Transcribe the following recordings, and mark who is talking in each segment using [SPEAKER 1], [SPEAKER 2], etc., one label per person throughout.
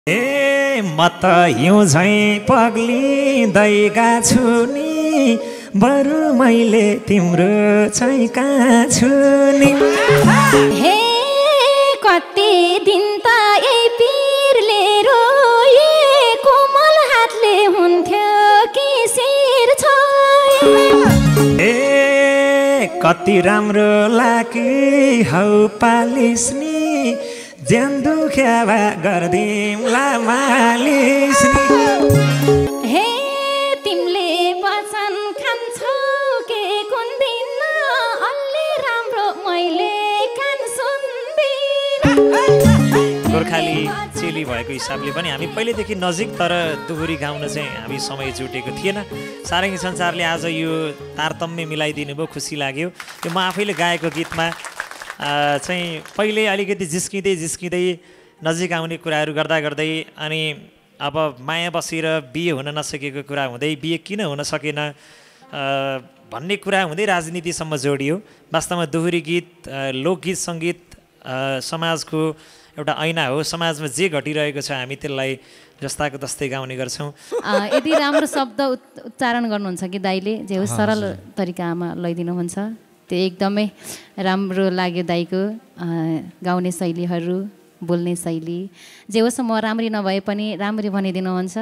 [SPEAKER 1] ए म त हिउँ झैँ पग्लिँदै गाछु नि बरु मैले तिम्रो चाहिँ कहाँ छु नि।
[SPEAKER 2] हे कति दिन त यही पिरले रोए कोमल हातले हुन्थ्यो कि शिर छोए।
[SPEAKER 1] ए कति राम्रो लागी हौ पालिस नि ज्यान दुख्यावा गर्दिउँला मालिस नि।
[SPEAKER 2] हे तिमीले वचन खान्छौ के कुन दिन अलि राम्रो मैले कान सुन्दिन।
[SPEAKER 3] गोर्खाली चेली भएको हिसाबले पनि हामी पहिलेदेखि नजिक तर दोहोरी गाउन चाहिँ हामी समय जुटेको थिएन। सारङ्गी संसारले आज यो तारतम्य मिलाइदिनु भयो, खुसी लाग्यो। यो म आफैले गाएको गीतमा चाहिँ पहिले अलिकति जिस्किँदै नजिक आउने कुराहरू गर्दा गर्दै अनि अब माया बसेर बिहे हुन नसकेको कुरा हुँदै बिहे किन हुन सकेन भन्ने कुरा हुँदै राजनीतिसम्म जोडियो। वास्तवमा दोहोरी गीत, लोकगीत, सङ्गीत समाजको एउटा ऐना हो। समाजमा जे घटिरहेको छ हामी त्यसलाई जस्ताको तस्तै गाउने गर्छौँ।
[SPEAKER 2] यदि राम्रो शब्द उच्चारण गर्नुहुन्छ कि दाइले जे हो सरल तरिकामा लैदिनुहुन्छ, त्यो एकदमै राम्रो लाग्यो दाइको गाउने शैलीहरू, बोल्ने शैली। जे होस् म राम्री नभए पनि राम्री भनिदिनुहुन्छ।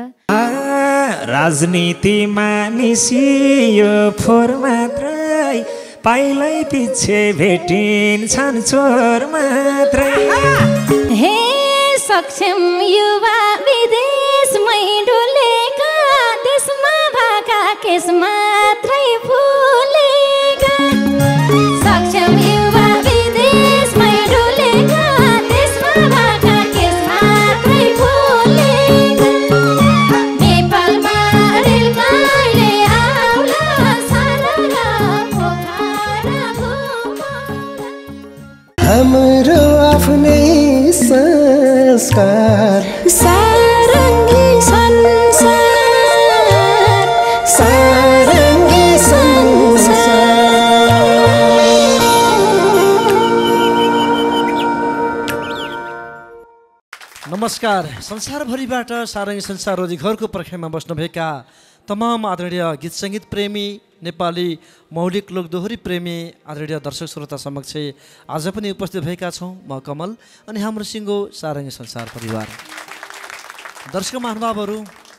[SPEAKER 1] राजनीतिमा निसियो फोहोर मात्रै, पाइलै पछि भेटिन्छन् चोर मात्रै।
[SPEAKER 2] हे सक्षम युवा विदेशमै डुलेका, देशमा भएका केस मात्रै फुलेका। सक्षम युवा विदेशमै डुलेका, देशमा भएका केस मात्रै फुलेका। नेपालमा रेल कहिले आउला, सारा पोखरा घुमौला।
[SPEAKER 4] हाम्रो आफ्नै संस्कार
[SPEAKER 2] सारङ्गी संसार,
[SPEAKER 4] सारङ्गी संसार।
[SPEAKER 5] नमस्कार। संसारभरिबाट सारङ्गी संसार रोजीघरको पर्खाइमा बस्नुभएका तमाम आदरणीय गीत सङ्गीत प्रेमी, नेपाली मौलिक लोक दोहोरी प्रेमी आदरणीय दर्शक श्रोता समक्ष आज पनि उपस्थित भएका छौँ। म कमल अनि हाम्रो सिङ्गो सारङ्गी संसार परिवार। दर्शक महानुभावहरू,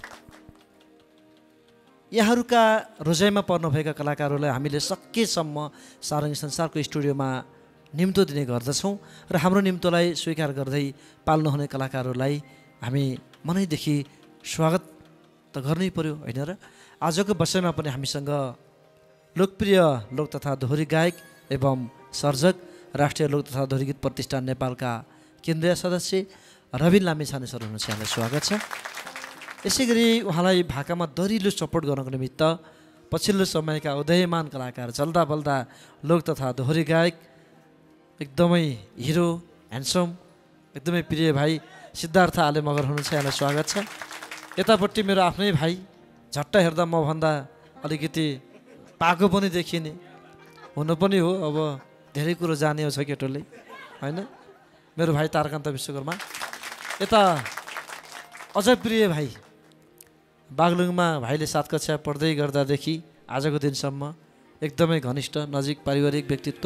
[SPEAKER 5] यहाँहरूका रोजाइमा पर्नुभएका कलाकारहरूलाई हामीले सकेसम्म सारङ्गी संसारको स्टुडियोमा निम्तो दिने गर्दछौँ र हाम्रो निम्तोलाई स्वीकार गर्दै पाल्नुहुने कलाकारहरूलाई हामी मनैदेखि स्वागत त गर्नै पर्यो, होइन र? आजको विषयमा पनि हामीसँग लोकप्रिय लोक तथा दोहोरी गायक एवं सर्जक, राष्ट्रिय लोक तथा दोहोरी गीत प्रतिष्ठान नेपालका केन्द्रीय सदस्य रबिन लामिछाने सर हुनुहुन्छ। यहाँलाई स्वागत छ। यसै गरी उहाँलाई भाकामा दरिलो सपोर्ट गर्नको निमित्त पछिल्लो समयका उदयमान कलाकार, चल्दा बल्दा लोक तथा दोहोरी गायक, एकदमै हिरो, ह्यान्डसम, एकदमै प्रिय भाइ सिद्धार्थ आले मगर हुनुहुन्छ। यहाँलाई स्वागत छ। यतापट्टि मेरो आफ्नै भाइ, झट्ट हेर्दा मभन्दा अलिकति पाको पनि देखिने, हुनु पनि हो, अब धेरै कुरो जाने छ केटोले, होइन? मेरो भाइ तारकान्त विश्वकर्मा। यता अझ प्रिय भाइ, बागलुङमा भाइले 7 कक्षा पढ्दै गर्दादेखि आजको दिनसम्म एकदमै घनिष्ठ नजिक पारिवारिक व्यक्तित्व,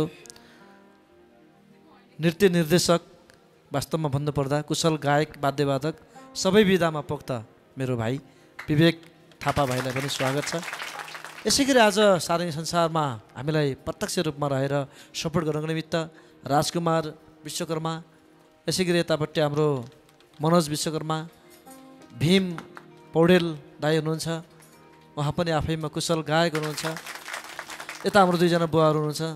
[SPEAKER 5] नृत्य निर्देशक, वास्तवमा भन्नुपर्दा कुशल गायक, वाद्यवादक, सबै विधामा पोख्त मेरो भाइ विवेक थापा भाइलाई पनि स्वागत छ। यसै गरी आज सारङ्गी संसारमा हामीलाई प्रत्यक्ष रूपमा रहेर सपोर्ट गर्नको निमित्त राजकुमार विश्वकर्मा, यसै गरी यतापट्टि हाम्रो मनोज विश्वकर्मा, भीम पौडेल दाई हुनुहुन्छ, उहाँ पनि आफैमा कुशल गायक हुनुहुन्छ। यता हाम्रो 2 जना बुवाहरू हुनुहुन्छ,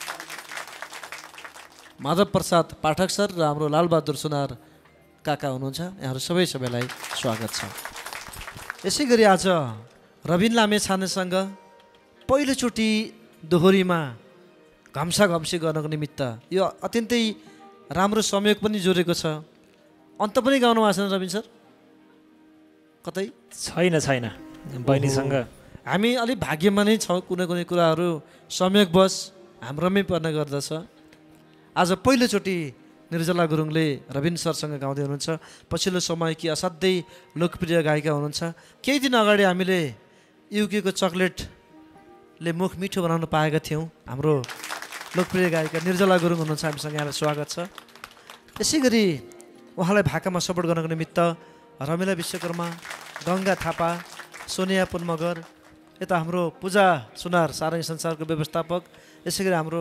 [SPEAKER 5] माधव प्रसाद पाठक सर र हाम्रो लालबहादुर सुनार काका हुनुहुन्छ। यहाँहरू सबैलाई स्वागत छ। यसै गरी आज रबिन लामेछानेसँग पहिलोचोटि दोहोरीमा घम्साघम्सी गर्नको निमित्त यो अत्यन्तै राम्रो संयोग पनि जोडेको छ। अन्त पनि गाउनु भएको छैन रबिन सर? कतै
[SPEAKER 3] छैन बहिनीसँग
[SPEAKER 5] हामी अलिक भाग्यमा नै छौँ। कुनै कुराहरू संयोगवश हाम्रोमै पर्ने गर्दछ। आज पहिलोचोटि निर्जला गुरुङले रविन सरसँग गाउँदै हुनुहुन्छ। पछिल्लो समय कि असाध्यै लोकप्रिय गायिका हुनुहुन्छ। केही दिन अगाडि हामीले युकेको चकलेटले मुख मिठो बनाउन पाएका थियौँ। हाम्रो लोकप्रिय गायिका निर्जला गुरुङ हुनुहुन्छ, हामीसँग यहाँलाई स्वागत छ। यसै गरी उहाँलाई भाकामा सपोर्ट गर्नको निमित्त रमिला विश्वकर्मा, गङ्गा थापा, सोनिया पुन मगर, यता हाम्रो पूजा सुनार सारङ्गी संसारको व्यवस्थापक, यसै गरी हाम्रो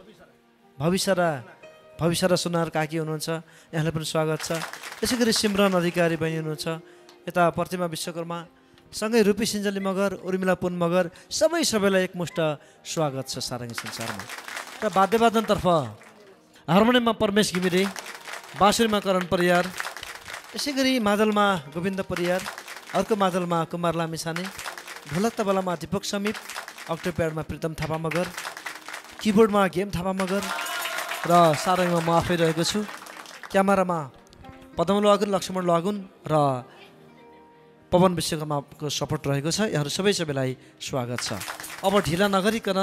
[SPEAKER 5] भविष्य सुनार काकी हुनुहुन्छ, यहाँलाई पनि स्वागत छ। यसै गरी सिमरन अधिकारी बहिनी हुनुहुन्छ, यता प्रतिमा विश्वकर्मा, सँगै रूपी सिन्जली मगर, उर्मिला पुन मगर, सबैलाई एकमुष्ट स्वागत छ सारङ्गी संसारमा। र वाद्यवादनतर्फ हार्मोनियममा परमेश घिमिरे, बाँसुरीमा करण परियार, यसै गरी मादलमा गोविन्द परियार, अर्को मादलमा कुमार लामिछाने, ढोलक तबलामा दीपक समीप, अक्टोप्याडमा प्रीतम थापा मगर, किबोर्डमा गेम थापा मगर र सारङ्गीमा म आफै रहेको छु। क्यामेरामा पदम लगुन, लक्ष्मण लगुन र पवन विश्वकर्माको सपोर्ट रहेको छ। यहाँहरू सबैलाई स्वागत छ। अब ढिला नगरिकन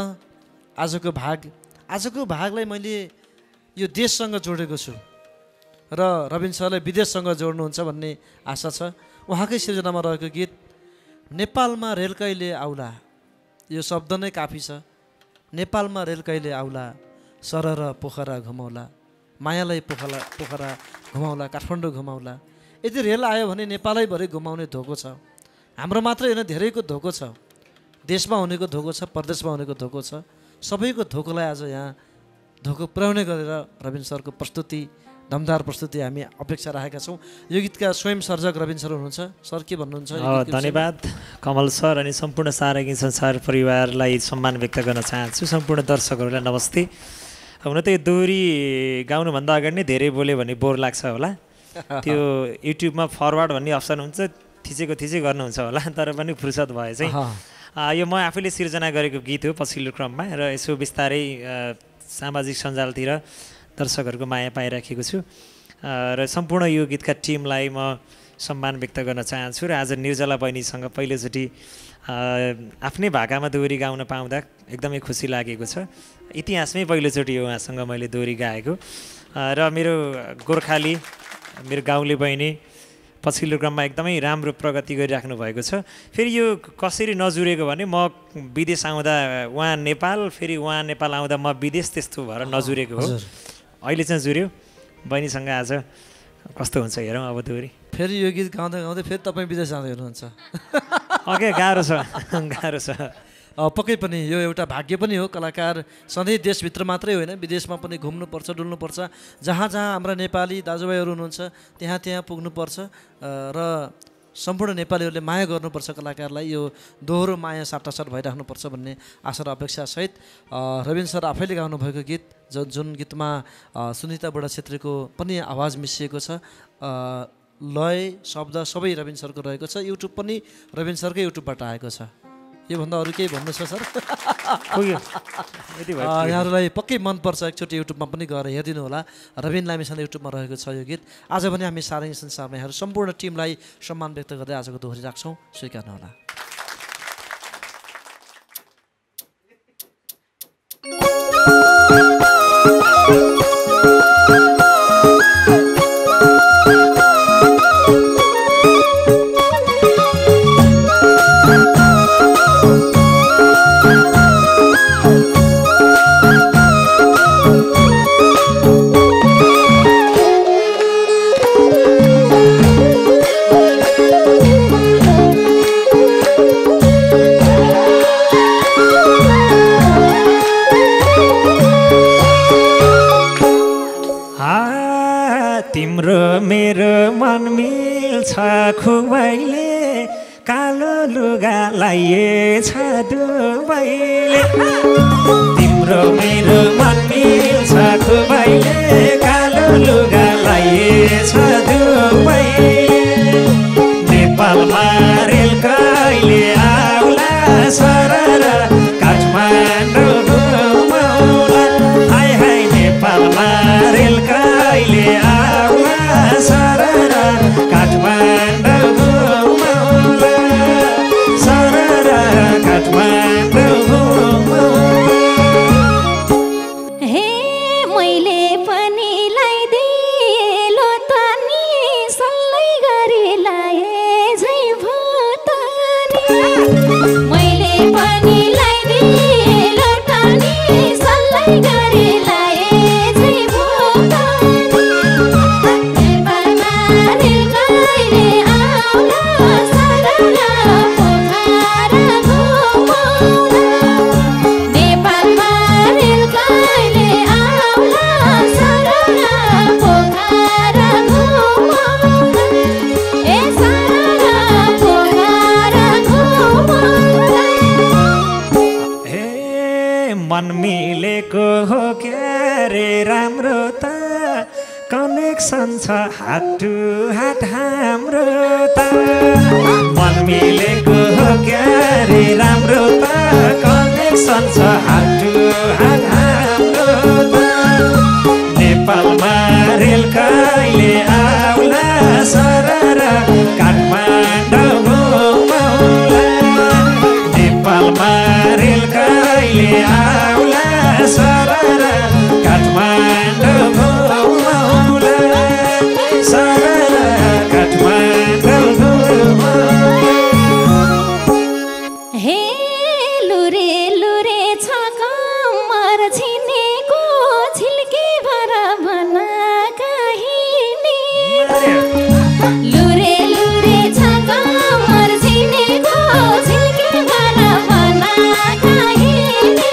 [SPEAKER 5] आजको भागलाई मैले यो देशसँग जोडेको छु र रविन सरलाई विदेशसँग जोड्नुहुन्छ भन्ने आशा छ। उहाँकै सृजनामा रहेको गीत नेपालमा रेल कहिले आउला, यो शब्द नै काफी छ। नेपालमा रेल कहिले आउला, सरर पोखरा घुमाउला, मायालाई पोखरा घुमाउला, काठमाडौँ घुमाउला। यदि रेल आयो भने नेपालैभरि घुमाउने धोको छ। हाम्रो मात्रै होइन, धेरैको धोको छ। देशमा हुनेको धोको छ, परदेशमा हुनेको धोको छ। सबैको धोकोलाई आज यहाँ धोको पुर्याउने गरेर रविन सरको प्रस्तुति, दमदार प्रस्तुति हामी अपेक्षा राखेका छौँ। यो गीतका स्वयं सर्जक रविन सर हुनुहुन्छ। सर के भन्नुहुन्छ?
[SPEAKER 3] धन्यवाद कमल सर अनि सम्पूर्ण सारङ्गी संसार परिवारलाई सम्मान व्यक्त गर्न चाहन्छु। सम्पूर्ण दर्शकहरूलाई नमस्ते। हुन त यो दोहोरी गाउनुभन्दा अगाडि नै धेरै बोल्यो भने बोर लाग्छ होला। त्यो युट्युबमा फरवर्ड भन्ने अप्सन हुन्छ, थिचेको गर्नुहुन्छ होला। तर पनि फुर्सद भए चाहिँ यो म आफैले सिर्जना गरेको गीत हो पछिल्लो क्रममा, र यसो बिस्तारै सामाजिक सञ्जालतिर दर्शकहरूको माया पाइराखेको छु। र सम्पूर्ण यो गीतका टिमलाई म सम्मान व्यक्त गर्न चाहन्छु। र आज निर्जला बहिनीसँग पहिलोचोटि आफ्नै भाकामा दोहोरी गाउन पाउँदा एकदमै खुसी लागेको छ। इतिहासमै पहिलोचोटि हो उहाँसँग मैले दोहोरी गाएको। र मेरो गोर्खाली, मेरो गाउँले बहिनी पछिल्लो क्रममा एकदमै राम्रो प्रगति गरिराख्नु भएको छ। फेरि यो कसरी नजुरेको भने म विदेश आउँदा उहाँ नेपाल, फेरि उहाँ नेपाल आउँदा म विदेश, त्यस्तो भएर नजुरेको हो। अहिले चाहिँ जुर्यो। बहिनीसँग आज कस्तो हुन्छ हेरौँ अब दोहोरी।
[SPEAKER 5] फेरि यो गीत गाउँदै फेरि तपाईँ विदेश जाँदै हुनुहुन्छ।
[SPEAKER 3] ओके, गाह्रो छ।
[SPEAKER 5] पक्कै पनि यो एउटा भाग्य पनि हो। कलाकार सधैँ देशभित्र मात्रै होइन, विदेशमा पनि घुम्नुपर्छ, डुल्नुपर्छ। जहाँ हाम्रा नेपाली दाजुभाइहरू हुनुहुन्छ त्यहाँ पुग्नुपर्छ र सम्पूर्ण नेपालीहरूले माया गर्नुपर्छ कलाकारलाई। यो दोहोरो माया साटासाट भइराख्नुपर्छ भन्ने आशा र अपेक्षासहित रविन सर आफैले गाउनुभएको गीत, जुन गीतमा सुनिता बुढा छेत्रीको पनि आवाज मिसिएको छ। लय, शब्द सबै रविन सरको रहेको छ। युट्युब पनि रविन सरकै युट्युबबाट आएको छ। योभन्दा अरू केही भन्नु छ सर? यहाँहरूलाई पक्कै मनपर्छ, एकचोटि युट्युबमा पनि गएर हेरिदिनु होला। रविन लामिछाने युट्युबमा रहेको छ यो गीत। आज पनि हामी सारङ्गी संसारमा यहाँहरू सम्पूर्ण टिमलाई सम्मान व्यक्त गर्दै आजको दोहोरी राख्छौँ, स्वीकार्नुहोला।
[SPEAKER 1] खुवाइले कालो लुगा लाइएछ दुबैले, तिम्रो मेरो मन मिल्छ खुवाइले कालो लुगा लाइएछ दुबैले। नेपालमा रेल कहिले आउला, सरर काठमाडौँ घुमाउला। हाय हाय नेपालमा रेल कहिले आउला, सरर काठमाडौँ घुमाउला, सरर काठमाडौँ घुमाउला।
[SPEAKER 6] हे मैले पनि लाइदिए
[SPEAKER 1] कनेक्सन छ हात टु हात हाम्रो त मन मिलेको हो क्यारे राम्रो त कनेक्सन छ हात टु हात हाम्रो त नेपालमा रेल कहिले आउला सरर काठमाडौँ घुमाउला नेपालमा रेल कहिले आउला सरर काठमाडौँ घुमाउला सरर काठमाडौँ घुमाउला
[SPEAKER 2] हे लुरे लुरे छ कम्मर छिनेको छिल्के भर भन काहिनी लुरे लुरे छ कम्मर छिनेको छिल्के भर भन काहिनी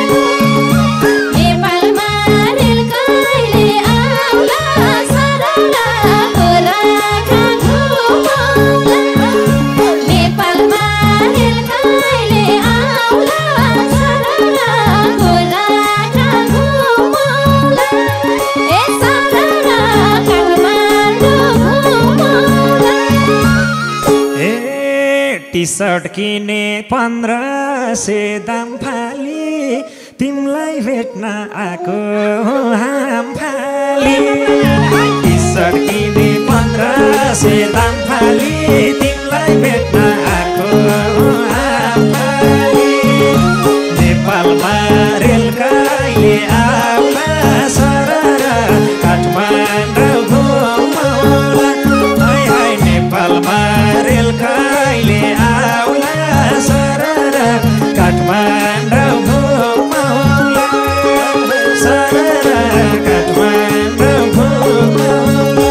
[SPEAKER 2] नेपालमा रेल कहिले आउला सरर गोरखा घुमाउला नेपालमा रेल कहिले आउला सरर गोरखा घुमाउला ए सरर काठमाडौँ घुमाउला
[SPEAKER 1] ए टी सर्ट किने 1500 दाम फाली तिमलाई भेट्न आएको हाम फाली टी सर्ट किने 1500 दाम फाली तिमलाई भेट्न आएको हाम फाली नेपालमा रेल कहिले आउला सरर काठमाडौँ घुमाउला हाय हाय नेपालमा रेल कहिले आउला सरर काठमाडौँ घुमाउला सरर काठमाडौँ घुमाउला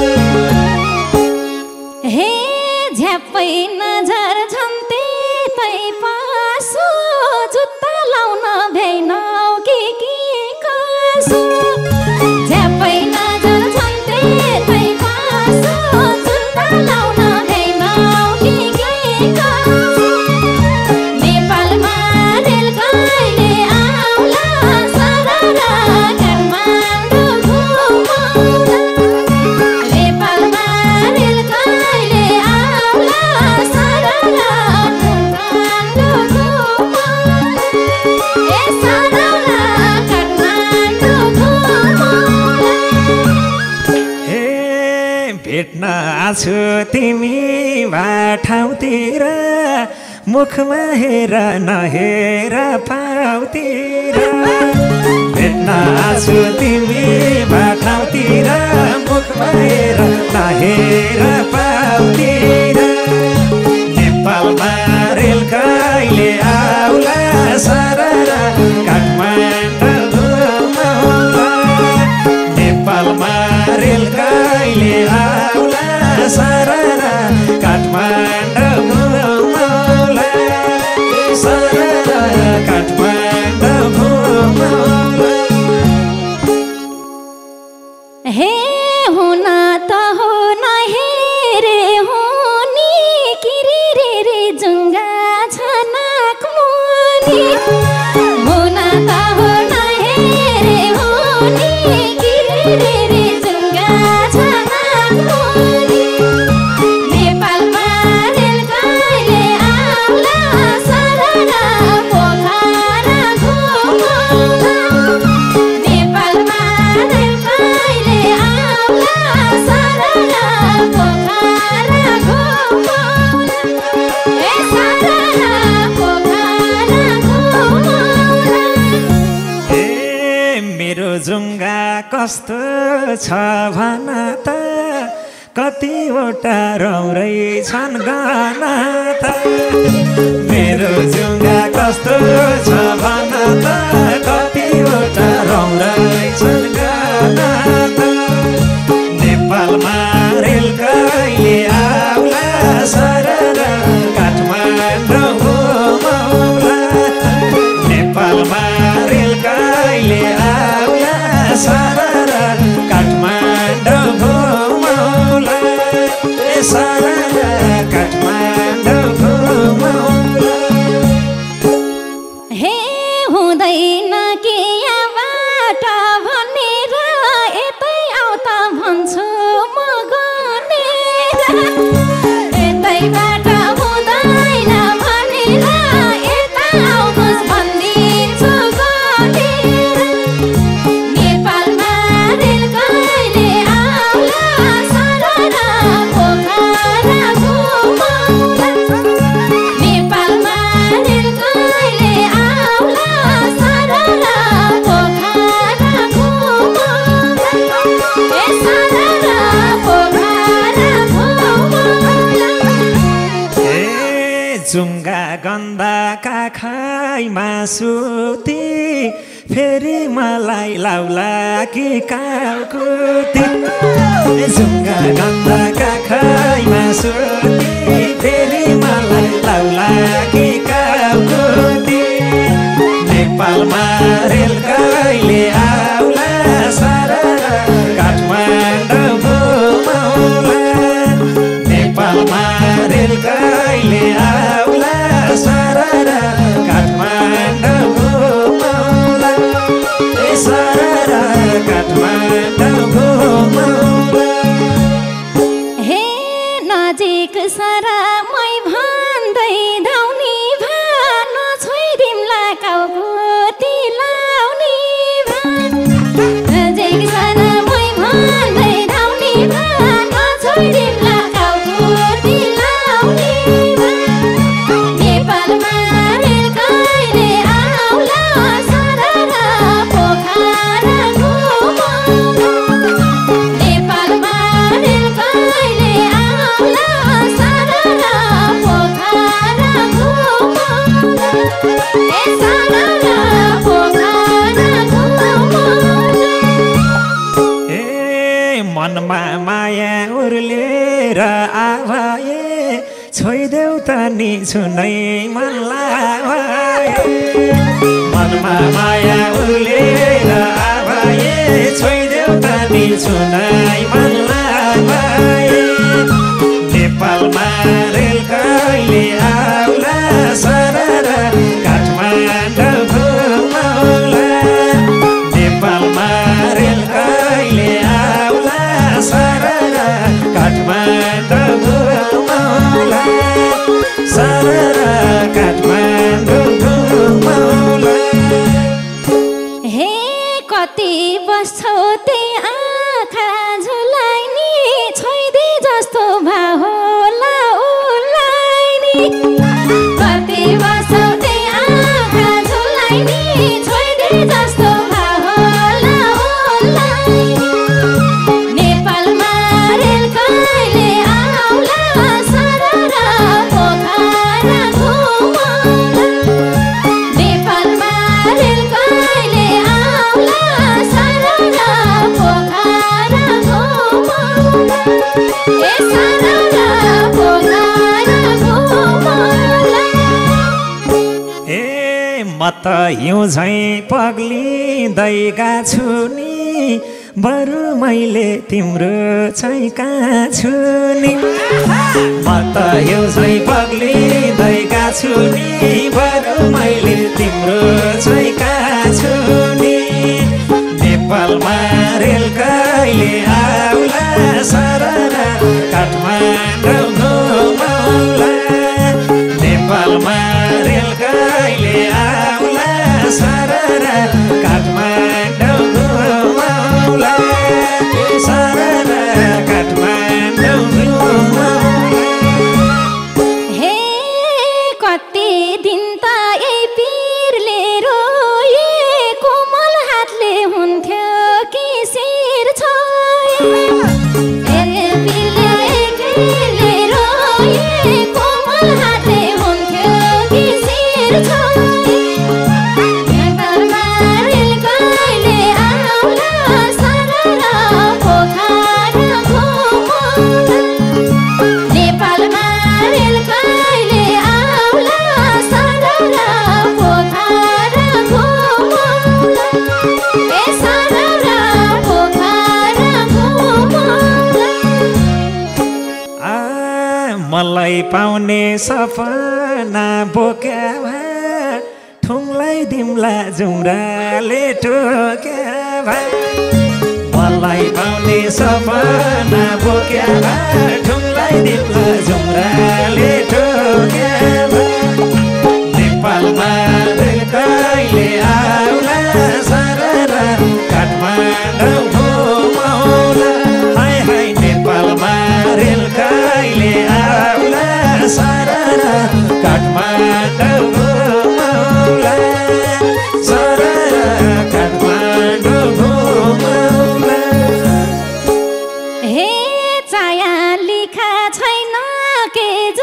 [SPEAKER 2] हे झ्याप्पै नजर झन्ते तै पासो जुत्ता लाउन भ्याइनौ के कसो झ्याप्पै नजर झन्ते तै पासो जुत्ता लाउन भ्याइनौ के कसो नेपालमा रेल कहिले आउला सरर काठमाडौँ घुमाउला नेपालमा रेल कहिले आउला सरर काठमाडौँ घुमाउला ए सरर काठमाडौँ घुमाउला
[SPEAKER 1] हे भेट्न आछु तिमी ठाउँतिर मुखमा हेर नहेर पाउतिर भेट्न आछु तिमी ठाउँतिर मुखमा हेर नहेर पाउतिर नेपालमा रेल कहिले आउला सरर काठमाडौँ घुमाउला नेपालमा रेल कहिले आउला सरर काठमाडौँ घुमाउला सरर काठमाडौँ घुमाउला
[SPEAKER 2] हे हुन त हो नहेरे हुनी किरी रे रे जुङ्गा छनाक मुनि हुन त हो नहेरे हुनी किरी रे रे जुङ्गा छनाक मुनि नेपालमा रेल कहिले आउला सरर पोखरा घुमाउला नेपालमा रेल कहिले आउला सरर पोखरा घुमाउला ए सरर पोखरा घुमाउला
[SPEAKER 1] ए मेरो जुङ्गा कस्तो छ भन त कतिवटा रौरै छन् गाना त मेरो जुङ्गा कस्तो छ भन त कतिवटा रौरै छन् गाना त नेपालमा रेल कहिले आउला सरर काठमाडौँ घुमाउला नेपालमा रेल कहिले आउला सरर काठमाडौँ घुमाउला सरर काठमाडौँ घुमाउला
[SPEAKER 2] हे
[SPEAKER 1] जुङ्गा गन्धाका खाइमा सुती फेरि मलाई लाउला कि कालकुती जुङ्गा गन्धाका खाइमा सुती फेरि मलाई लाउला कि कालकुती नेपालमा रेल कहिले आउला सारा काठमाडौँ घुमाउला नेपालमा रेल कहिले आउला सारा काठमाडौँ घुमाउला सारा काठमाडौँ घुमाउला
[SPEAKER 2] हे नजिक सारा मै भन्दै धाउनी भान छोइदिम्ला काउकुती लाउने भान नजिक सारा मै भन्दै धाउनी भान छोइदिम्ला काउकुती लाउने भान नेपालमा रेल कहिले आउला सारा पोखरा घुमाउला नेपालमा रेल कहिले आउला सारा पोखरा घुमाउला सारा पोखरा घुमाउला
[SPEAKER 1] ए मनमा माया उर्लेर आए छोइदेऊ त नि छुनै मन लाए मनमा माया उर्लेर आए छोइदेऊ त नि छुनै मन लाए नेपालमा रेल कहिले आउला सारा काठमाडौँ घुमाउला नेपालमा रेल कहिले आउला सारा काठमाडौँ घुमाउला सारा काठमाडौँ घुमाउला
[SPEAKER 2] हे कति बस्छौ त्यही आँखा झुलाइनी छोइदे जस्तो भाव होला उलाइनी कति बस्छौ त्यही आँखा झुलाइनी छोइदे जस्तो भाव होला उलाइनी नेपालमा रेल कहिले आउला सारा पोखरा घुमाउला नेपालमा रेल कहिले आउला सारा पोखरा घुमाउला सारा पोखरा घुमाउला
[SPEAKER 1] ए म त हिउँ झैँ पग्लिँदै छु नि बरु मैले तिम्रो चाहिँ कहाँ छु नि म त हिउँ झैँ पग्लिँदै छु नि बरु मैले तिम्रो चाहिँ कहाँ छु नि नेपालमा रेल कहिले आउला सारा काठमाडौँ घुमाउला नेपालमा रेल कहिले आउला सारा काठमाडौँ घुमाउला सारा काठमाडौँ घुमाउला
[SPEAKER 2] हे कति दिन त यही पिरले रोए कोमल हातले हुन्थ्यो कि शिर छोए पिरले रोए कोमल हातले हुन्थ्यो कि शिर छोए नेपालमा रेल कहिले आउला सारा पोखरा घुमाउला नेपालमा रेल कहिले आउला सारा पोखरा घुमाउला सारा पोखरा घुमाउला
[SPEAKER 1] आ मलाई पाउने सपना बोक्या भए ठुङ्लाई दिम्ला जुम्राले टोक्या भए मलाई पाउने सपना बोक्या भए ठुङ्लाई दिम्ला जुम्राले टोक्या भए नेपालमा रेल कहिले आउला सारा काठमाडौँ घुमाउला हाय हाय नेपालमा रेल कहिले आउला सारा काठमाडौँ घुमाउला सारा काठमाडौँ घुमाउला
[SPEAKER 2] हे चाया लिखा छैन के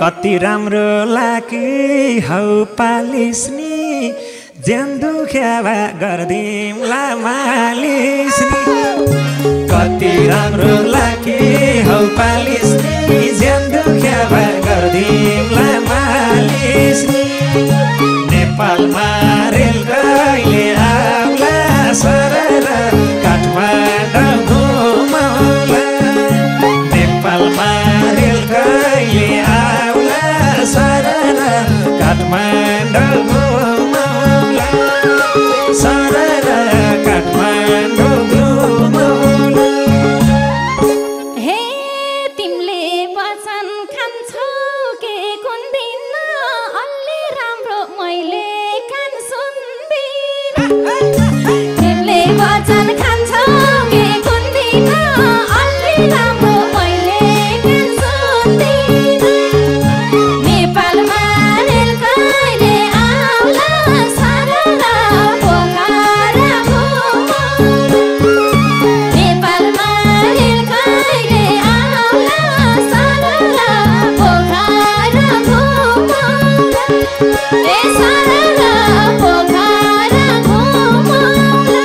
[SPEAKER 1] कति राम्रो लाकी हौ पालिस नि ज्यान दुख्या भए गर्दिउँला मालिस नि कति राम्रो लाकी हौ पालिस नि ज्यान दुख्या भए गर्दिउँला मालिस नि नेपालमा रेल कहिले आउला सरर काठमाडौँ घुमाउला नेपालमा रेल कहिले आउला सरर काठमाडौँ घुमाउला सरर काठमाडौँ घुमाउला
[SPEAKER 2] हे तिमीले वचन खान्छौ के कुन दिन अलि राम्रो मैले कान सुन्दिन तिमीले वचन खान्छौ के कुन दिन अलि राम्रो मैले कान सुन्दिन नेपालमा रेल कहिले आउला सरर पोखरा घुमाउला नेपालमा रेल कहिले आउला सरर पोखरा घुमाउला ए सरर पोखरा घुमाउला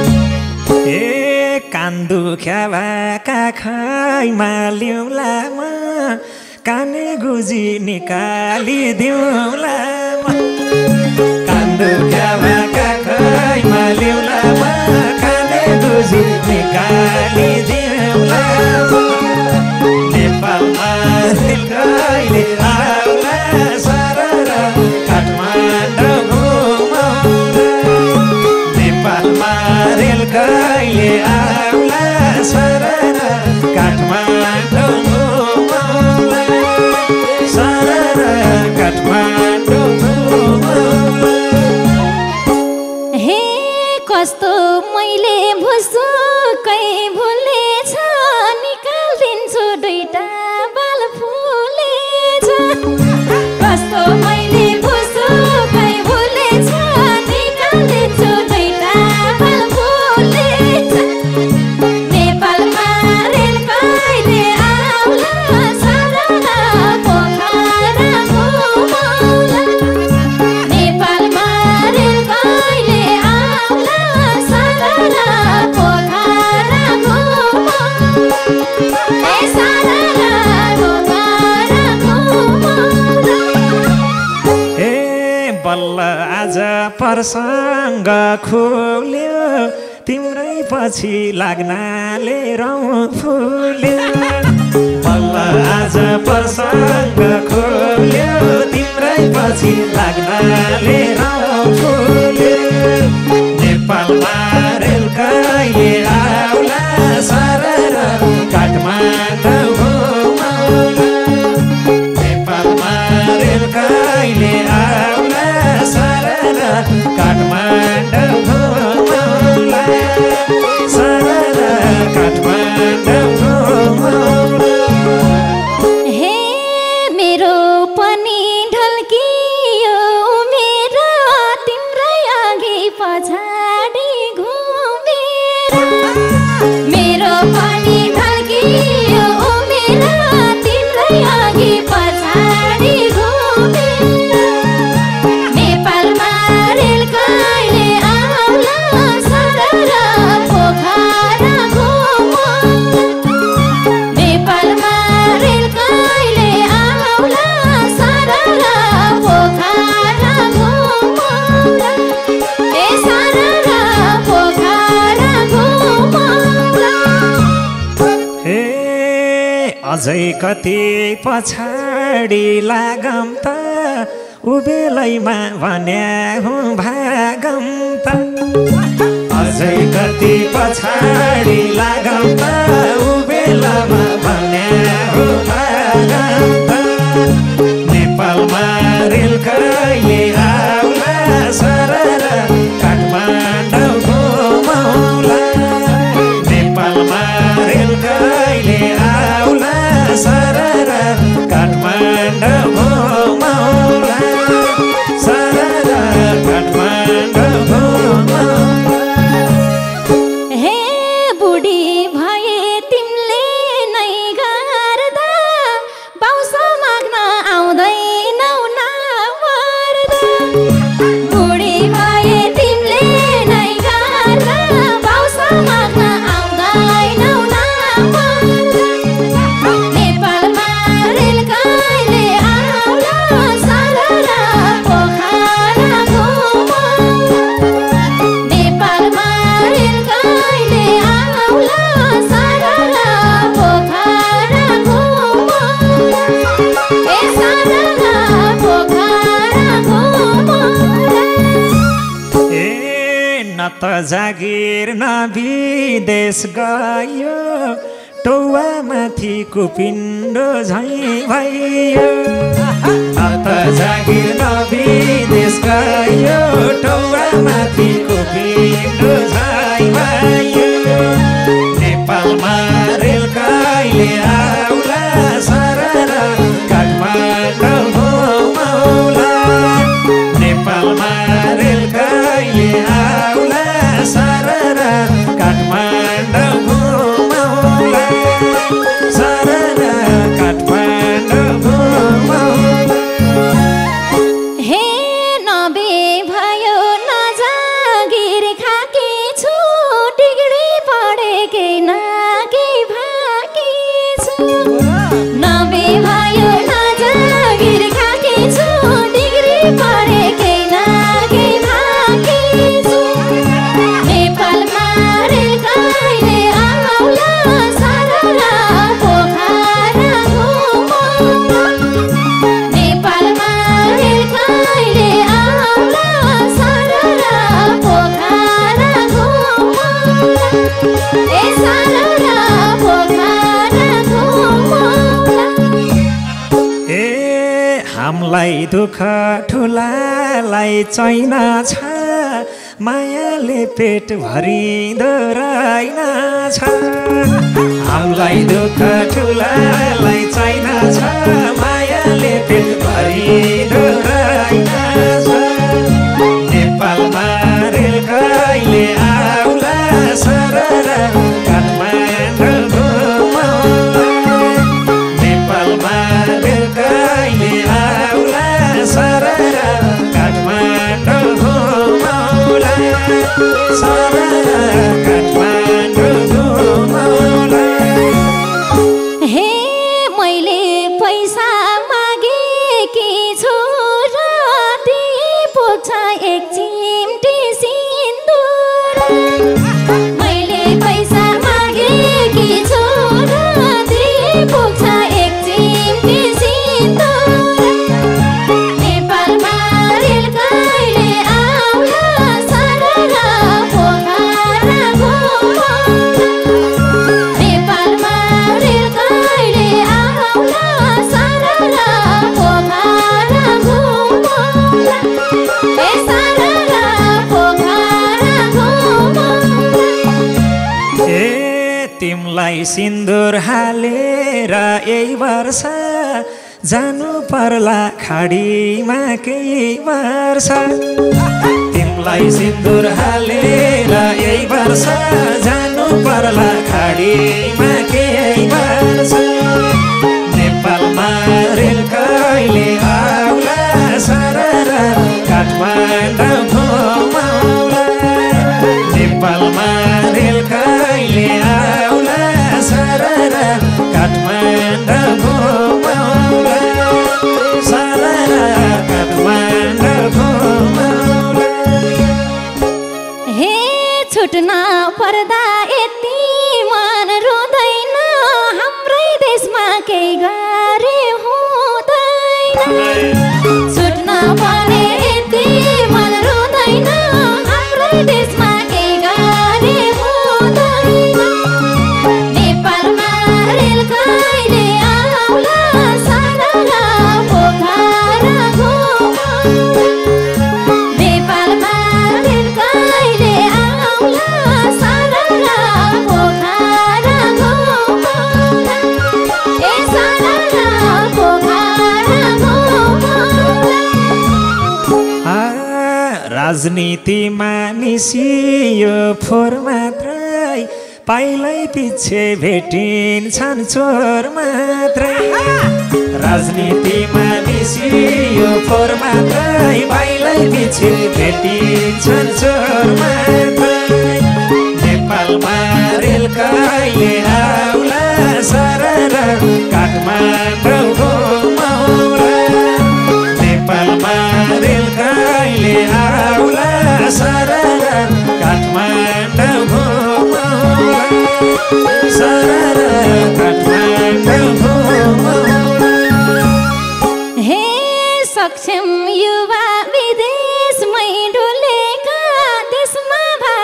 [SPEAKER 1] ए कान दुख्या भएका खैमा ल्याउला म काने गुजी निकालिदिउँला म कान दुख्या भएका खैमा ल्याउला म काने गुजी निकालिदिउँला म नेपालमा रेल कहिले आउला सरर काठमाडौँ घुमाउला नेपालमा रेल कहिले आउला सरर काठमाडौँ घुमाउला सरर काठमाडौँ घुमाउला
[SPEAKER 2] हे कस्तो मैले भुसुकै भुलेछ निकालिदिन्छु दुईटा बाल फुलेछ कस्तो मैले भुसुकै भुलेछ निकालिदिन्छु दुईटा बाल फुलेछ नेपालमा रेल कहिले आउला सरर पोखरा घुमाउला नेपालमा रेल कहिले आउला सरर पोखरा घुमाउला ए सरर पोखरा घुमाउला
[SPEAKER 1] ए बल्ल आज प्रसङ्ग खुल्यो तिम्रै पछि लाग्नाले रौँ फुल्यो बल्ल आज प्रसङ्ग खुल्यो तिम्रै पछि लाग्नाले रौँ फुल्यो नेपालमा रेल कहिले आउला सरर काठमाडौँ घुमाउला नेपालमा रेल कहिले आउला सरर काठमाडौँ घुमाउला सरर काठमाडौँ घुमाउला
[SPEAKER 2] हे मेरो पनि ढल्कियो उमेर तिम्रै अघि पछाडि घुमेर मेरो पनि ढल्कियो उमेर तिम्रै अघि पछाडि घुमेर नेपालमा रेल कहिले आउला सरर पोखरा घुमाउला नेपालमा रेल कहिले आउला सरर पोखरा घुमाउला ए सरर पोखरा घुमाउला
[SPEAKER 1] हे अझै कति पछाडि लागम त उबेलैमा भन्या हुँ भागम त अझै कति पछाडि लागम त उबेलामा भन्या हुँ भागम त नेपालमा रेल कहिले आउला सरर काठमाडौँ घुमाउला नेपालमा रेल कहिले आउला सरर काठमाडौँ घुमाउला सरर काठमाडौँ घुमाउला
[SPEAKER 2] हे बुढी भए तिमीले नै गर्दा बाउसो माग्न आउँदैन
[SPEAKER 1] न त जागिर न विदेश गयो टौवा माथि कुपिण्डो झैँ भयो न त जागिर न विदेश गयो टौवा माथि कुपिण्डो झैँ भयो नेपालमा रेल कहिले आउला सरर काठमाडौँ घुमाउला नेपालमा रेल कहिले आउला सरर काठमाडौँ घुमाउला सरर काठमाडौँ घुमाउला
[SPEAKER 2] हे नबे भयो नजागिर खाके छु डिग्री पढेकै नाके भाके छु नबे भयो नजागिर खाके छु डिग्री पढेकै नाके भाके छु नेपालमा रेल कहिले आउला सरर पोखरा घुमाउला नेपालमा रेल कहिले आउला सरर पोखरा घुमाउला ए सरर पोखरा घुमाउला
[SPEAKER 1] ए हामीलाई दुःख ठुलालाई चाहिन छ मायाले पेट भरिँदो रहेनछ हामीलाई दुःख ठुलालाई चाहिन छ मायाले पेट भरिँदो रहेनछ नेपालमा रेल कहिले आउला सरर काठमाडौँ घुमाउला नेपालमा रेल कहिले आउला सरर काठमाडौँ घुमाउला सरर काठमाडौँ घुमाउला
[SPEAKER 2] हे मैले पैसा मागेकी छु र दिए पुग्छ एक चिम्टी सिन्दुर मैले पैसा मागेकी छु र दिए पुग्छ एक चिम्टी सिन्दुर नेपालमा रेल कहिले आउला सरर पोखरा घुमाउला नेपालमा रेल कहिले आउला सरर पोखरा घुमाउला ए सरर पोखरा घुमाउला
[SPEAKER 1] ए तिमलाई सिन्दुर हालेर यही वर्ष जानु पर्ला खाडीमा केही वर्ष तिमलाई सिन्दुर हालेर यही वर्ष जानु पर्ला खाडीमा केही वर्ष नेपालमा रेल कहिले आउला सरर काठमाडौँ घुमाउला नेपालमा रेल कहिले आउला सरर काठमाडौँ घुमाउला सरर काठमाडौँ घुमाउला
[SPEAKER 2] हे छुट्न पर्दा यति मन रुँदैन हाम्रै देशमा केही गरे हुँदैन छुट्न पर्ने यति मन रुँदैन हाम्रै देशमा केही गरे हुँदैन नेपालमा रेल कहिले आउला सरर पोखरा घुमाउला नेपालमा रेल कहिले आउला सरर पोखरा घुमाउला ए सरर पोखरा घुमाउला
[SPEAKER 1] राजनीतिमा मिसियो फोहोर मात्रै पाइलै पछि भेटिन्छन् चोर मात्रै राजनीतिमा मिसियो फोहोर मात्रै पाइलै पछि भेटिन्छन् चोर मात्रै नेपालमा रेल कहिले आउला सरर काठमाडौँ घुमाउला नेपालमा रेल कहिले आउला सरर काठमाडौँ घुमाउला सरर काठमाडौँ घुमाउला
[SPEAKER 2] हे सक्षम युवा विदेशमै डुलेका देशमा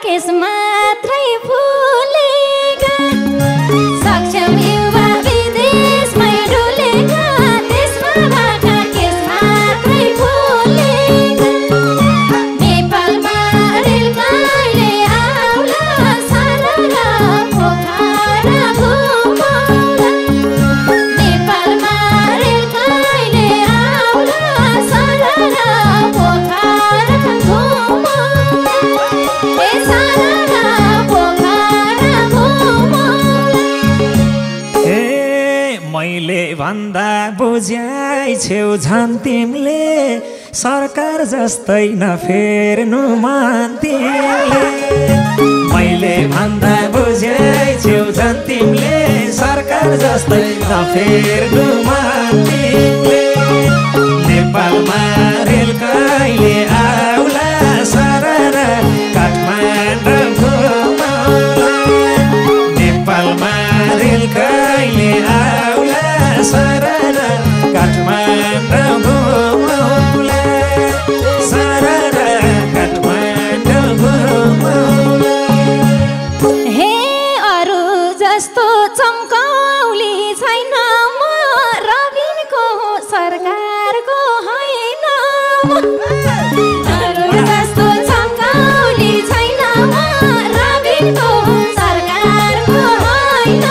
[SPEAKER 6] केस मात्रै फुलेका सक्षम युवा विदेशमै डुलेका देशमा भएका केस मात्रै फुलेका नेपालमा रेल कहिले आउला सारा पोखरा घुमौला नेपालमा रेल कहिले आउला सारा पोखरा घुमौला ए सारा पोखरा घुमौला
[SPEAKER 1] ए मैले भन्दा बुझ्याइ छेउ झन् तिमीले सरकार जस्तै नफेर्नु मन तिमीले मैले भन्दा बुझ्याइ छेउ झन् तिमीले सरकार जस्तै नफेर्नु मन तिमीले नेपालमा रेल कहिले आउला सरर काठमाडौँ घुमौला नेपालमा रेल कहिले आउला सरर काठमाडौँ घुमौला सरर काठमाडौँ घुमौला
[SPEAKER 6] हे अरू जस्तो चम्कौली छैन म रबिनको सरकारको होइन अरू जस्तो चम्कौली छैन म रबिनको सरकारको होइन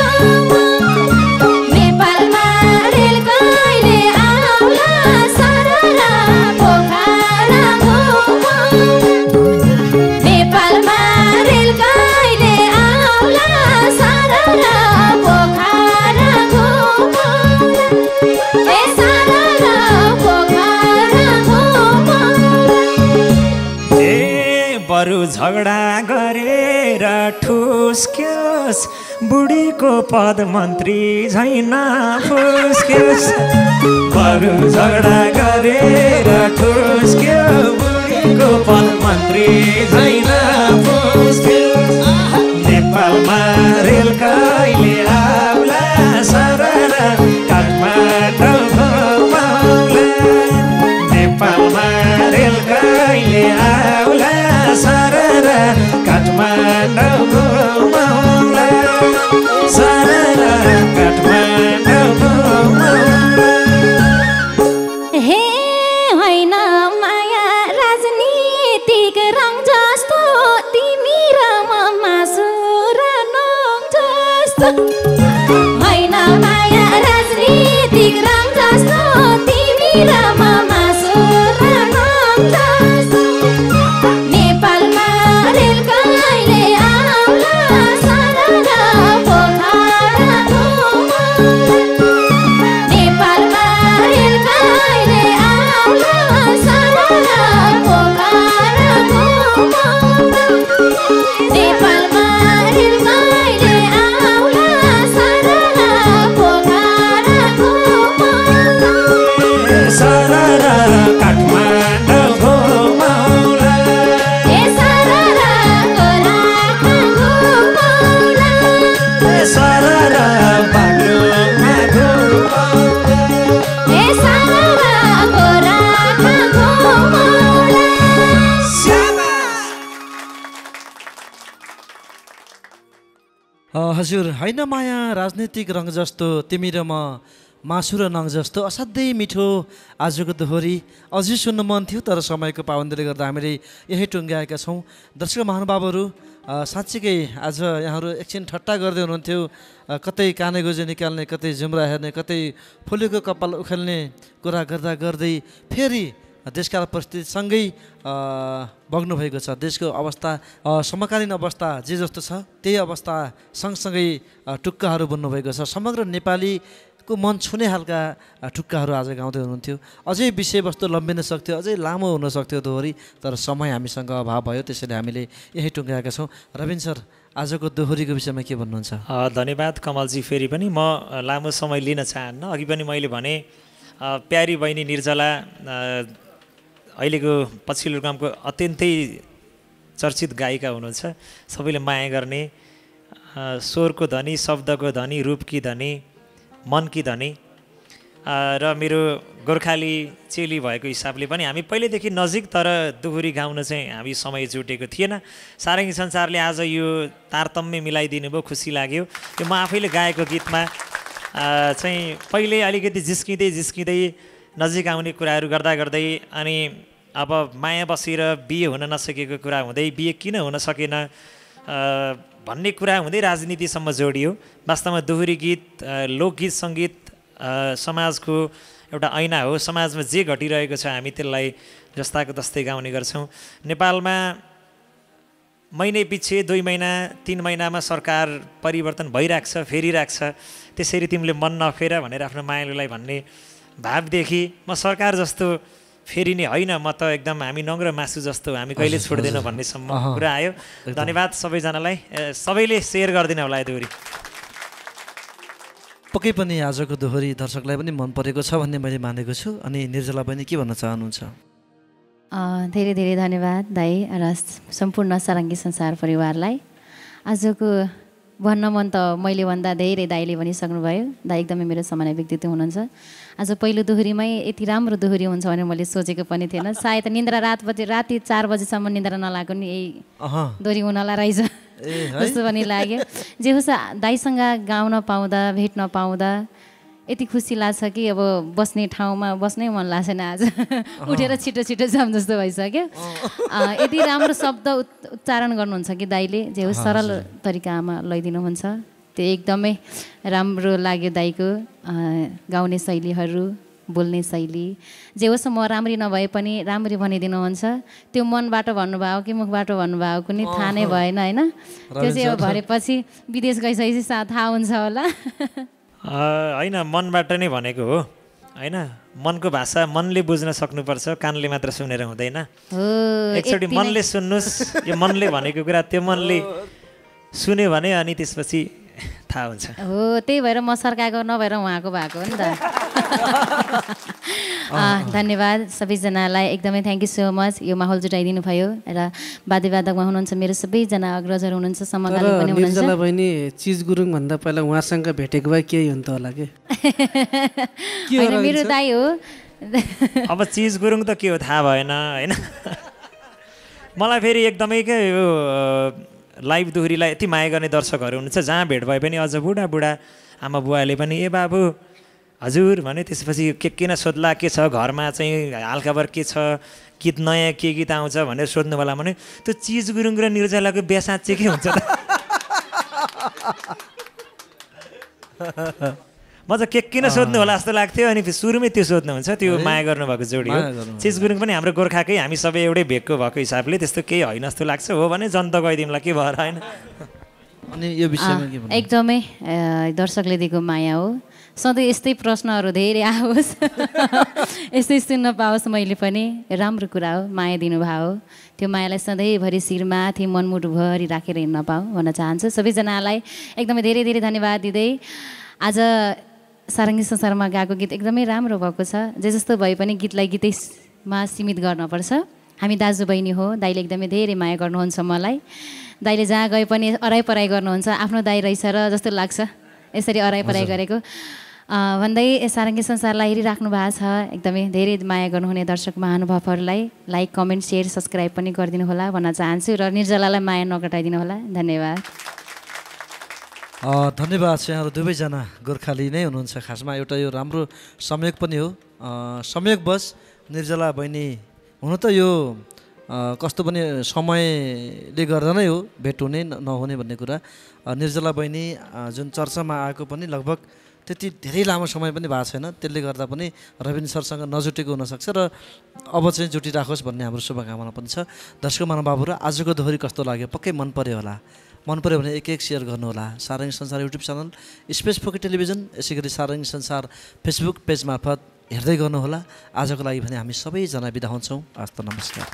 [SPEAKER 6] नेपालमा रेल कहिले आउला सरर पोखरा घुमौला नेपालमा रेल कहिले आउला सरर पोखरा घुमौला ए सरर पोखरा घुमौला
[SPEAKER 1] ए बरु झगडा गरेर ठुस्क्योस् बुढीको पद मन्त्री झैन फुस्क्योस् बरु झगडा गरेर ठुस्क्यो बुढीको पद मन्त्री झैन फुस्क्योस् नेपालमा रेल कहिले आउला सरर काठमाडौँ घुमौला नेपालमा रेल कहिले आउला सरर काठमाडौँ घुमौला सरर काठमाडौँ घुमौला
[SPEAKER 6] हे होइन माया राजनीतिक रङ जस्तो तिमी र म मासु र नङ जस्तो होइन माया राजनीतिक रङ जस्तो तिमी र म मासु र नङ जस्तो नेपालमा रेल कहिले आउला सरर पोखरा घुमौला नेपालमा रेल कहिले आउला सरर पोखरा घुमौला नेपालमा रेल कहिले आउला सरर पोखरा घुमौला
[SPEAKER 1] सरर काठमाडौँ घुमौला
[SPEAKER 6] ए सरर गोराखा घुमौला
[SPEAKER 1] सरर बाग्लुङमा घुमौला
[SPEAKER 6] ए सरर गोराखा घुमौला
[SPEAKER 5] हजुर होइन माया राजनीतिक रङ जस्तो तिमी र म मासु र नङ जस्तो असाध्यै मिठो आजको दोहोरी अझै सुन्न मन थियो तर समयको पाबन्दीले गर्दा हामीले यही टुङ्ग्याएका छौँ दर्शक महानुभावहरू साँच्चीकै आज यहाँहरू एकछिन ठट्टा गर्दै हुनुहुन्थ्यो कतै काने गोजे निकाल्ने कतै जुम्रा हेर्ने कतै फुलेको कपाल उखेल्ने कुरा गर्दा गर्दै फेरि देशकाल परिस्थितिसँगै बग्नुभएको छ देशको अवस्था समकालीन अवस्था जे जस्तो छ त्यही अवस्था सँगसँगै टुक्काहरू बन्नुभएको छ समग्र नेपालीको मन छुने खालका टुक्काहरू आज गाउँदै हुनुहुन्थ्यो अझै विषयवस्तु लम्बिन सक्थ्यो अझै लामो हुन सक्थ्यो दोहोरी तर समय हामीसँग अभाव भयो त्यसैले हामीले यही टुङ्ग्याएका छौँ रविन सर आजको दोहोरीको विषयमा के भन्नुहुन्छ
[SPEAKER 3] धन्यवाद कमलजी फेरि पनि म लामो समय लिन चाहन्न अघि पनि मैले भने प्यारी बहिनी निर्जला अहिलेको पछिल्लो कामको अत्यन्तै चर्चित गायिका हुनुहुन्छ सबैले माया गर्ने स्वरको धनी शब्दको धनी रूपकी धनी मनकी धनी र मेरो गोर्खाली चेली भएको हिसाबले पनि हामी पहिल्यैदेखि नजिक, तर दोहोरी गाउन चाहिँ हामी समय जुटेको थिएन। सारङ्गी संसारले आज यो तारतम्य मिलाइदिनु भयो, खुसी लाग्यो। यो म आफैले गाएको गीतमा चाहिँ पहिले अलिकति जिस्किँदै नजिक आउने कुराहरू गर्दा गर्दै अनि अब माया बसेर बिहे हुन नसकेको कुरा हुँदै बिहे किन हुन सकेन भन्ने कुरा हुँदै राजनीतिसम्म जोडियो। वास्तवमा दोहोरी गीत, लोकगीत, सङ्गीत समाजको एउटा ऐना हो। समाजमा जे घटिरहेको छ हामी त्यसलाई जस्ताको तस्तै गाउने गर्छौँ। नेपालमा महिने पछि 2 महिना 3 महिनामा सरकार परिवर्तन भइरहेको छ, फेरिरहेको छ। त्यसरी तिमीले मन नफेर भनेर आफ्नो मायालुलाई भन्ने भावदेखि म सरकार जस्तो फेरिने होइन, म त एकदम हामी नङ्ग्रो मासु जस्तो, हामी कहिले छोड्दैनौँ भन्नेसम्म कुरा आयो। धन्यवाद सबैजनालाई, सबैले सेयर गरिदिनु होला दोहोरी।
[SPEAKER 5] पक्कै पनि आजको दोहोरी दर्शकलाई पनि मन परेको छ भन्ने मैले मानेको छु। अनि निर्जला बहिनी के भन्न चाहनुहुन्छ?
[SPEAKER 2] धेरै धेरै धन्यवाद दाइ र सम्पूर्ण सारङ्गी संसार परिवारलाई। आजको भन्न मन त मैले भन्दा धेरै दाइले भनिसक्नुभयो। दाइ एकदमै मेरो सामान्य व्यक्तित्व हुनुहुन्छ। आज पहिलो दोहोरीमै यति राम्रो दोहोरी हुन्छ भनेर मैले सोचेको पनि थिएन। सायद निन्द्रा राति 4 बजीसम्म निन्द्रा नलागेको नि यही दोहोरी हुनला रहेछ जस्तो पनि लाग्यो। जे होस् दाइसँग गाउन पाउँदा, भेट्न पाउँदा यति खुसी लाग्छ कि अब बस्ने ठाउँमा बस्नै मन लाग्छन्। आज उठेर छिटो जाऊँ जस्तो भइसक्यो। यति राम्रो शब्द उच्चारण गर्नुहुन्छ कि दाइले, जे होस् सरल तरिकामा लैदिनुहुन्छ। त्यो एकदमै राम्रो लाग्यो दाइको गाउने शैलीहरू, बोल्ने शैली। जे होस् म राम्री नभए पनि राम्री भनिदिनुहुन्छ। त्यो मनबाट भन्नुभयो कि मुखबाट भन्नुभयो कुनै थाहा नै भएन होइन। त्यो चाहिँ अब भरेपछि विदेश गइसकेपछि थाहा हुन्छ होला।
[SPEAKER 3] होइन, मनबाट नै भनेको हो होइन। मनको भाषा मनले बुझ्न सक्नुपर्छ, कानले मात्र सुनेर हुँदैन। एकचोटि मनले सुन्नुहोस्, यो मनले भनेको कुरा त्यो मनले सुन्यो भने अनि त्यसपछि थाहा हुन्छ।
[SPEAKER 2] हो, त्यही भएर म सरकारको नभएर उहाँको भएको हो नि त। धन्यवाद सबैजनालाई, एकदमै थ्याङ्क यू सो मच। यो माहौल जुटाइदिनु भयो र वाद्यवादकमा हुनुहुन्छ मेरो सबैजना अग्रजहरू हुनुहुन्छ, समकालीन पनि हुनुहुन्छ।
[SPEAKER 7] निर्जला बहिनी चिज गुरुङ भन्दा पहिला उहाँसँग भेटेको भए केही हुन्थ्यो होला के?
[SPEAKER 2] होइन, मेरो दाइ हो।
[SPEAKER 3] अब चिज गुरुङ त के हो थाहा भएन होइन। मलाई फेरि एकदमै के यो लाइभ दोहोरीलाई यति माया गर्ने दर्शकहरू हुनुहुन्छ, जहाँ भेट भए पनि अझ बुढा आमा बुवाले पनि ए बाबु हजुर भने त्यसपछि के न सोध्ला, के छ घरमा चाहिँ हालखबर के छ, गीत नयाँ के गीत आउँछ भनेर सोध्नु होला भने त्यो चिज गुरुङ र निर्जलाको बिहा साँच्चै के हुन्छ त? म त के न सोध्नु होला जस्तो लाग्थ्यो। अनि सुरुमै त्यो सोध्नुहुन्छ, त्यो माया गर्नुभएको जोडी हो। चिज गुरुङ पनि हाम्रो गोर्खाकै, हामी सबै एउटै भेगको भएको हिसाबले त्यस्तो केही होइन जस्तो लाग्छ। हो भने जनता गइदिउँला के भएर होइन।
[SPEAKER 5] अनि यो विषयमा के भन्नु?
[SPEAKER 2] एकदमै दर्शकले दिएको माया हो। सधैँ यस्तै प्रश्नहरू धेरै आओस्, यस्तै सुन्न पाओस्। मैले पनि राम्रो कुरा हो, माया दिनुभयो हो। त्यो मायालाई सधैँभरि शिरमाथि मनमुटुभरि राखेर हिँड्न पाऊँ भन्न चाहन्छु। सबैजनालाई एकदमै धेरै धेरै धन्यवाद दिँदै आज सारङ्गी संसारमा गाएको गीत एकदमै राम्रो भएको छ। जे जस्तो भए पनि गीतलाई गीतैमा सीमित गर्नुपर्छ। हामी दाजु बहिनी हो, दाइले एकदमै धेरै माया गर्नुहुन्छ मलाई। दाइले जहाँ गए पनि अराइ पराइ गर्नुहुन्छ, आफ्नो दाइ रहेछ र जस्तो लाग्छ यसरी अराइ पराइ गरेको भन्दै सारङ्गी संसारलाई हेरिराख्नु भएको छ। एकदमै धेरै माया गर्नुहुने दर्शक महानुभावहरूलाई लाइक, कमेन्ट, सेयर, सब्सक्राइब पनि गरिदिनु होला भन्न चाहन्छु र निर्जलालाई माया नघटाइदिनु होला। धन्यवाद।
[SPEAKER 5] धन्यवाद छ। यहाँहरू दुवैजना गोर्खाली नै हुनुहुन्छ। खासमा एउटा यो राम्रो संयोग पनि हो। संयोगवश निर्जला बहिनी हुन त यो कस्तो पनि समयले गर्दा नै हो भेट हुने नहुने भन्ने कुरा। निर्जला बहिनी जुन चर्चामा आएको पनि लगभग त्यति धेरै लामो समय पनि भएको छैन, त्यसले गर्दा पनि रविन्द्र सरसँग नजुटेको हुनसक्छ र अब चाहिँ जुटिराखोस् भन्ने हाम्रो शुभकामना पनि छ। दर्शक महानुभावहरू, आजको दोहोरी कस्तो लाग्यो? पक्कै मन पर्यो होला। मन पर्यो भने एक सेयर गर्नुहोला। Sarangi Sansar YouTube channel, space फोकी टेलिभिजन, यसै गरी सारङ्गी संसार फेसबुक पेज मार्फत हेर्दै गर्नुहोला। आजको लागि भने हामी सबैजना बिदा हुन्छौँ। हस्त नमस्कार।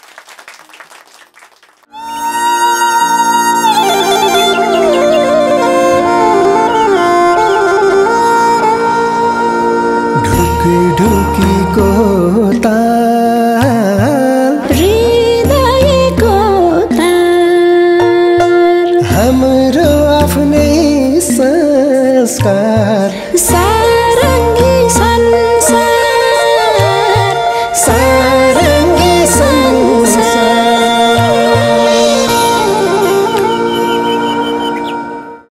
[SPEAKER 4] ढुकीको ताल,
[SPEAKER 6] हृदयको ताल,
[SPEAKER 4] हाम्रो आफ्नै संस्कार।